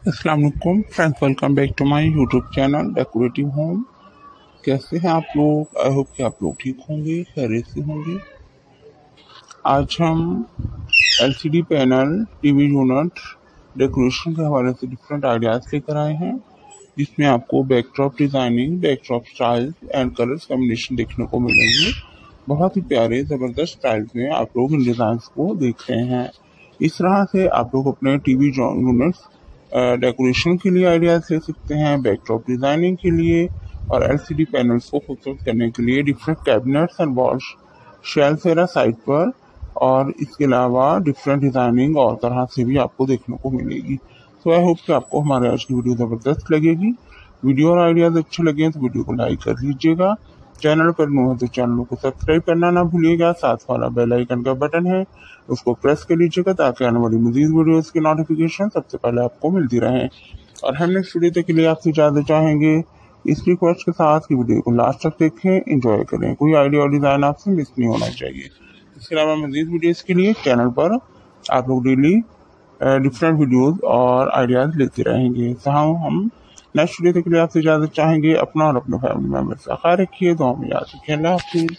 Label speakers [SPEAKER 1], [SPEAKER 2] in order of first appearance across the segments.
[SPEAKER 1] अस्सलाम वालेकुम friends, welcome back to my YouTube channel decorative home. कैसे हैं आप लोग? आई होप कि आप लोग ठीक होंगे, खैरियत से होंगे। आज हम LCD panel, TV unit, decoration के हवाले से डिफरेंट आइडियाज़ लेकर आए हैं, जिसमें आपको backdrop designing, backdrop style and colours combination देखने को मिलेंगे। बहुत ही प्यारे ज़बरदस्त स्टाइल्स में आप लोग इन डिज़ाइंस को देख रहे हैं। इस तरह से आप लोग अपने टीवी यूनिट्स डेकोरेशन के लिए आइडियाज़ ले सकते हैं, बैकड्रॉप डिज़ाइनिंग के लिए और एलसीडी पैनल्स को खूबसूरत करने के लिए different cabinets and walls shelf वगैरह साइड पर, और इसके अलावा डिफरेंट डिज़ाइनिंग और तरह से भी आपको देखने को मिलेगी। तो आई होप कि आपको हमारे आज की वीडियो ज़बरदस्त लगेगी। वीडियो और आइडियाज़ अच्छे लगे तो वीडियो को लाइक कर लीजिएगा। चैनल पर न्यू है तो चैनल को सब्सक्राइब करना ना भूलिएगा। साथ वाला बेल आइकन का बटन है, उसको प्रेस कर लीजिएगा ताकि आने वाली मजीद वीडियोस की नोटिफिकेशन सबसे पहले आपको मिलती रहे। और हम नेक्स्ट वीडियो तक के लिए आपसे इजाज़त चाहेंगे इस रिक्वेस्ट के साथ कि वीडियो को लास्ट तक देखें, एंजॉय करें, कोई आइडिया और डिज़ाइन आपसे मिस नहीं होना चाहिए। इसके अलावा मजीद वीडियोस के लिए चैनल पर आप लोग डेली डिफरेंट वीडियोस और आइडियाज़ लेते रहेंगे। तो हम नेक्स्ट वीडियो तक के लिए आपसे इजाज़त चाहेंगे। अपना और अपने फैमिली मेम्बर्स का ख्याल रखिए, दुआ में याद रखिए। अल्लाह हाफिज़।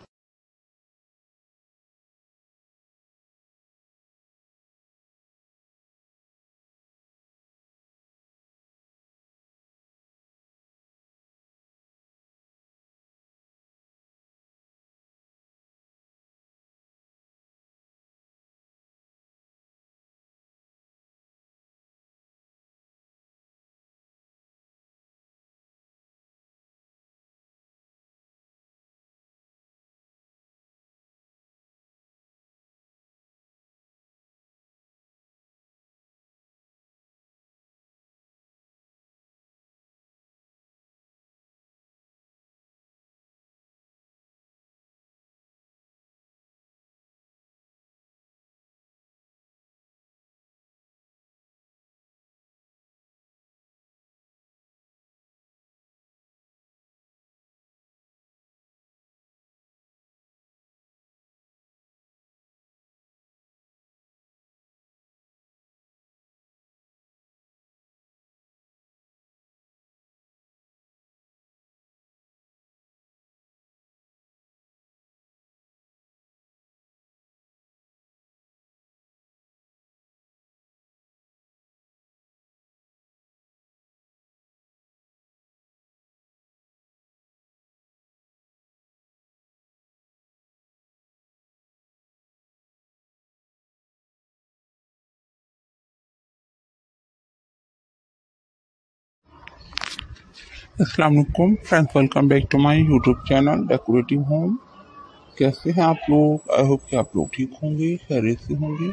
[SPEAKER 1] अस्सलाम वालेकुम friends, welcome back to my YouTube channel decorative home. कैसे हैं आप लोग? आई होप कि आप लोग ठीक होंगे, खैरियत से होंगे।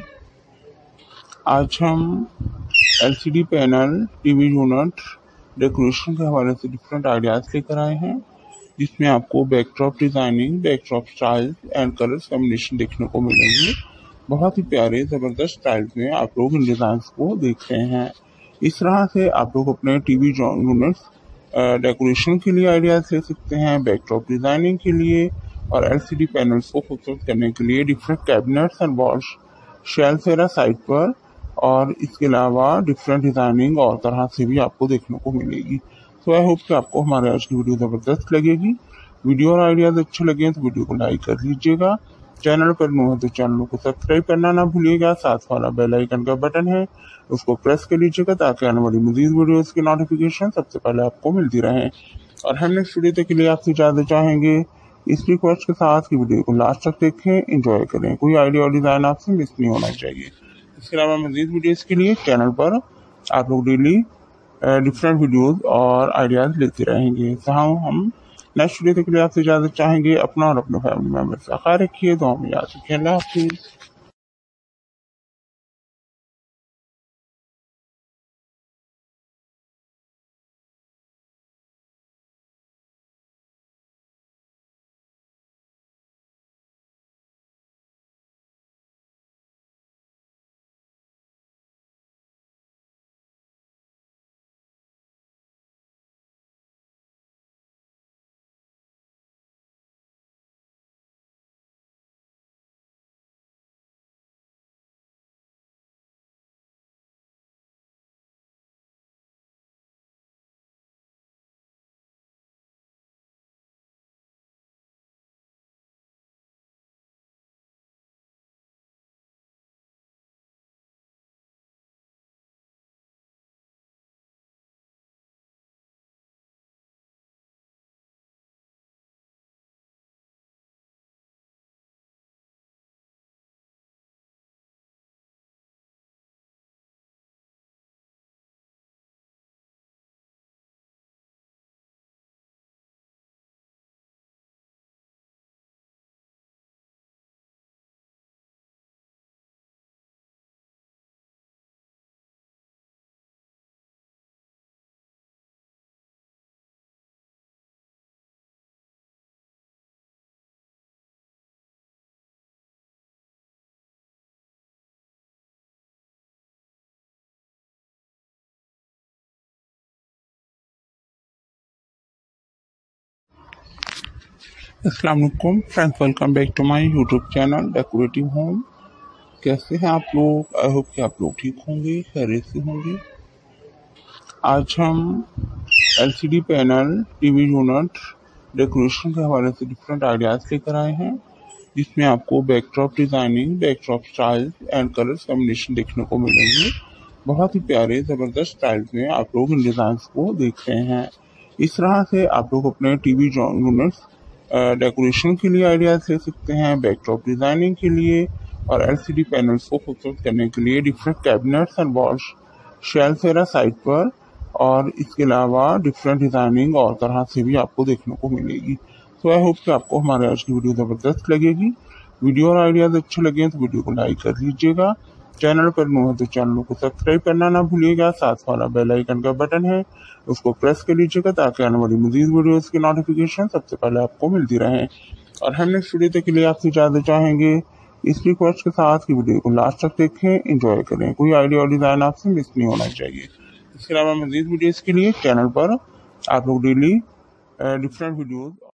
[SPEAKER 1] आज हम LCD panel, TV unit, decoration के हवाले से डिफरेंट आइडियाज़ लेकर आए हैं, जिसमें आपको backdrop designing, backdrop style and colours combination देखने को मिलेंगे। बहुत ही प्यारे ज़बरदस्त स्टाइल्स में आप लोग इन डिज़ाइंस को देख रहे हैं। इस तरह से आप लोग अपने टीवी यूनिट्स डेकोरेशन के लिए आइडियाज़ ले सकते हैं, बैकड्रॉप डिज़ाइनिंग के लिए और एलसीडी पैनल्स को खूबसूरत करने के लिए different cabinets and walls shelf वगैरह साइड पर, और इसके अलावा डिफरेंट डिज़ाइनिंग और तरह से भी आपको देखने को मिलेगी। तो आई होप कि आपको हमारे आज की वीडियो ज़बरदस्त लगेगी। वीडियो और आइडियाज़ अच्छे लगे तो वीडियो को लाइक कर लीजिएगा। चैनल पर न्यू है तो चैनल को सब्सक्राइब करना ना भूलिएगा। साथ वाला बेल आइकन का बटन है, उसको प्रेस कर लीजिएगा ताकि आने वाली मजीद वीडियोस की नोटिफिकेशन सबसे पहले आपको मिलती रहे। और हम नेक्स्ट वीडियो तक के लिए आपसे इजाज़त चाहेंगे इस रिक्वेस्ट के साथ कि वीडियो को लास्ट तक देखें, एंजॉय करें, कोई आइडिया और डिज़ाइन आपसे मिस नहीं होना चाहिए। इसके अलावा मजीद वीडियोस के लिए चैनल पर आप लोग डेली डिफरेंट वीडियोस और आइडियाज़ लेते रहेंगे। तो हम नेक्स्ट वीडियो तक के लिए आपसे इजाज़त चाहेंगे। अपना और अपने फैमिली मेम्बर्स का ख्याल रखिए, दुआ में याद रखिए। अल्लाह हाफिज़। अस्सलाम वालेकुम friends, welcome back to my YouTube channel decorative home. कैसे हैं आप लोग? आई होप कि आप लोग ठीक होंगे, खैरियत से होंगे। आज हम LCD panel, TV unit, decoration के हवाले से डिफरेंट आइडियाज़ लेकर आए हैं, जिसमें आपको backdrop designing, backdrop style and colour combination देखने को मिलेंगे। बहुत ही प्यारे ज़बरदस्त स्टाइल्स में आप लोग इन डिज़ाइंस को देख रहे हैं। इस तरह से आप लोग अपने टीवी यूनिट्स डेकोरेशन के लिए आइडियाज़ ले सकते हैं, बैकड्रॉप डिज़ाइनिंग के लिए और एलसीडी पैनल्स को खूबसूरत करने के लिए different cabinets and walls shelf वगैरह साइड पर, और इसके अलावा डिफरेंट डिज़ाइनिंग और तरह से भी आपको देखने को मिलेगी। तो आई होप कि आपको हमारे आज की वीडियो ज़बरदस्त लगेगी। वीडियो और आइडियाज़ अच्छे लगे तो वीडियो को लाइक कर लीजिएगा। चैनल पर न्यू है तो चैनल को सब्सक्राइब करना ना भूलिएगा। साथ वाला बेल आइकन का बटन है, उसको प्रेस कर लीजिएगा ताकि आने वाली मज़ीद वीडियोज़ की नोटिफिकेशन सबसे पहले आपको मिलती रहे। और हम नेक्स्ट वीडियो तक के लिए आपसे इजाज़त चाहेंगे इस रिक्वेस्ट के साथ कि वीडियो को लास्ट तक देखें, एंजॉय करें, कोई आइडिया और डिज़ाइन आपसे मिस नहीं होना चाहिए। इसके अलावा मज़ीद वीडियोज़ के लिए चैनल पर आप लोग डेली डिफरेंट वीडियोज़